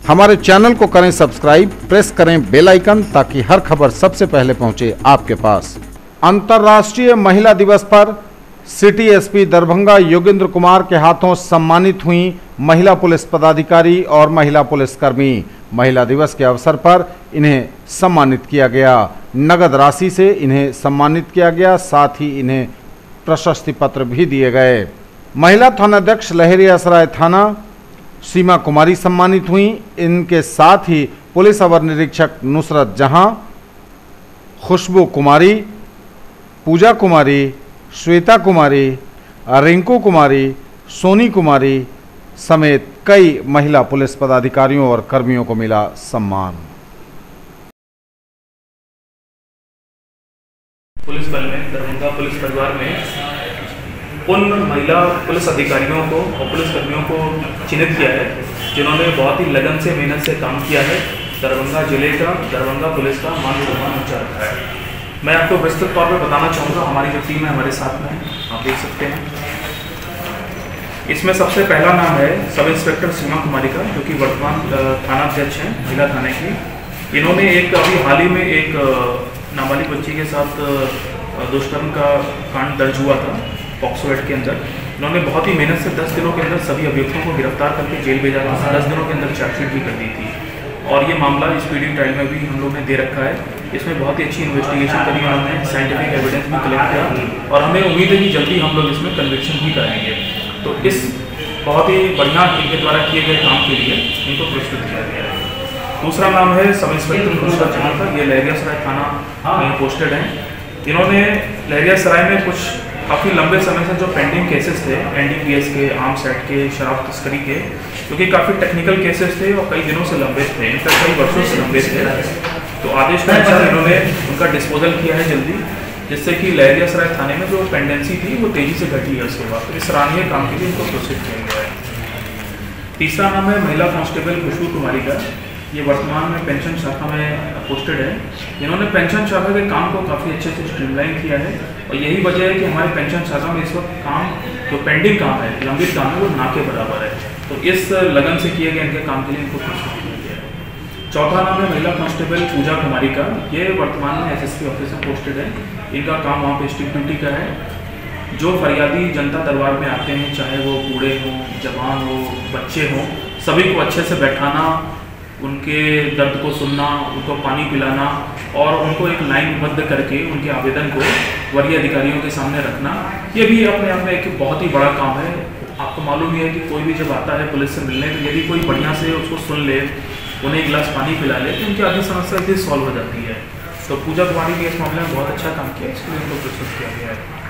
हमारे चैनल को करें सब्सक्राइब, प्रेस करें बेल आइकन ताकि हर खबर सबसे पहले पहुंचे आपके पास। अंतर्राष्ट्रीय महिला दिवस पर सिटी एसपी दरभंगा योगेंद्र कुमार के हाथों सम्मानित हुई महिला पुलिस पदाधिकारी और महिला पुलिसकर्मी। महिला दिवस के अवसर पर इन्हें सम्मानित किया गया। नगद राशि से इन्हें सम्मानित किया गया, साथ ही इन्हें प्रशस्ति पत्र भी दिए गए। महिला थानाध्यक्ष लहरियासराय थाना सीमा कुमारी सम्मानित हुई। इनके साथ ही पुलिस अवर निरीक्षक नुसरत जहां, खुशबू कुमारी, पूजा कुमारी, श्वेता कुमारी, रिंकू कुमारी, सोनी कुमारी समेत कई महिला पुलिस पदाधिकारियों और कर्मियों को मिला सम्मान। पुलिस बल में, दरभंगा पुलिस परिवार में उन महिला पुलिस अधिकारियों को और पुलिस कर्मियों को चिन्हित किया है जिन्होंने बहुत ही लगन से, मेहनत से काम किया है। दरभंगा जिले का, दरभंगा पुलिस का मान सम्मान ऊंचा रखा है। मैं आपको विस्तृत तौर पर बताना चाहूँगा। हमारी जो टीम है हमारे साथ में, आप देख सकते हैं। इसमें सबसे पहला नाम है सब इंस्पेक्टर सीमा कुमारी का, जो कि वर्तमान थानाध्यक्ष हैं महिला थाने की। इन्होंने अभी हाल ही में एक नाबालिग बच्ची के साथ दुष्कर्म का कांड दर्ज हुआ था पॉक्सो एक्ट के अंदर। इन्होंने बहुत ही मेहनत से 10 दिनों के अंदर सभी अभियुक्तों को गिरफ्तार करके जेल भेजा था। 10 दिनों के अंदर चार्जशीट भी कर दी थी और ये मामला स्पीडी ट्रायल में भी हम लोग ने दे रखा है। इसमें बहुत ही अच्छी इन्वेस्टिगेशन करी उन्होंने, साइंटिफिक एविडेंस भी कलेक्ट किया और हमें उम्मीद है कि जल्दी हम लोग इसमें कन्विक्शन भी कराएंगे। तो इस बहुत ही बढ़िया इनके द्वारा किए गए काम के लिए इनको पुरस्कृत किया गया है। दूसरा नाम है सब इंस्पेक्टर नुसरत जहां का। ये लहरियासराय थाना में पोस्टेड हैं। इन्होंने लहरियासराय में कुछ काफ़ी लंबे समय से जो पेंडिंग केसेस थे NDPS के, आर्म्स एक्ट के, शराब तस्करी के, क्योंकि काफ़ी टेक्निकल केसेस थे और कई दिनों से लंबे थे, इनका कई वर्षों से लंबे थे, तो आदेश के अनुसार इन्होंने उनका डिस्पोजल किया है जल्दी, जिससे कि लहरियासराय थाने में जो पेंडेंसी थी वो तेज़ी से घटी है उसके बाद। तो इस सराहनीय काम के लिए इनको प्रोत्साहित किया गया है। तीसरा नाम है महिला कांस्टेबल खुशबू कुमारी का। ये वर्तमान में पेंशन शाखा में पोस्टेड है। इन्होंने पेंशन शाखा के काम को काफ़ी अच्छे से स्ट्रीमलाइन किया है और यही वजह है कि हमारे पेंशन शाखा में इस वक्त काम, जो पेंडिंग काम है, लंबित काम है, वो ना के बराबर है। तो इस लगन से किए गए इनके काम के लिए इनको पुरस्कृत किया गया है। चौथा नाम है महिला कांस्टेबल पूजा कुमारी का। ये वर्तमान में SSP ऑफिस में पोस्टेड है। इनका काम वहाँ पे स्ट्रिक्ट ड्यूटी का है। जो फरियादी जनता दरबार में आते हैं, चाहे वो बूढ़े हों, जवान हो, बच्चे हों, सभी को अच्छे से बैठाना, उनके दर्द को सुनना, उनको पानी पिलाना और उनको एक लाइनबद्ध करके उनके आवेदन को वरीय अधिकारियों के सामने रखना, ये भी अपने आप में एक बहुत ही बड़ा काम है। आपको मालूम ही है कि कोई भी जब आता है पुलिस से मिलने, तो यदि कोई बढ़िया से उसको सुन ले, उन्हें एक गिलास पानी पिला ले, तो उनकी आधी समस्या भी सॉल्व हो जाती है। तो पूजा कुमारी भी इस मामले में बहुत अच्छा काम किया, इसके लिए उनको पुरस्कृत किया गया है।